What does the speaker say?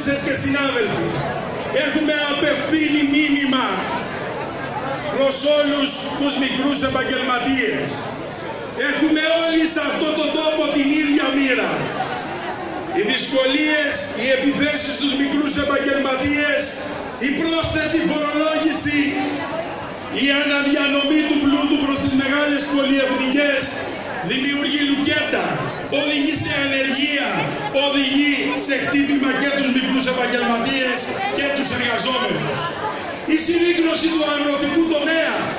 συντονιστές και συνάδελφοι, έχουμε απευθύνει μήνυμα προς όλους τους μικρούς επαγγελματίες. Έχουμε όλοι σε αυτόν τον τόπο την ίδια μοίρα. Οι δυσκολίες, οι επιθέσεις στους μικρούς επαγγελματίες, η πρόσθετη φορολόγηση, η αναδιανομή του πλούτου προς τις μεγάλες πολυεθνικές δημιουργεί λουκέτα, οδηγεί σε ανεργία, οδηγεί σε χτύπημα και τους μικρούς επαγγελματίες και τους εργαζόμενους. Η συρρίκνωση του αγροτικού τομέα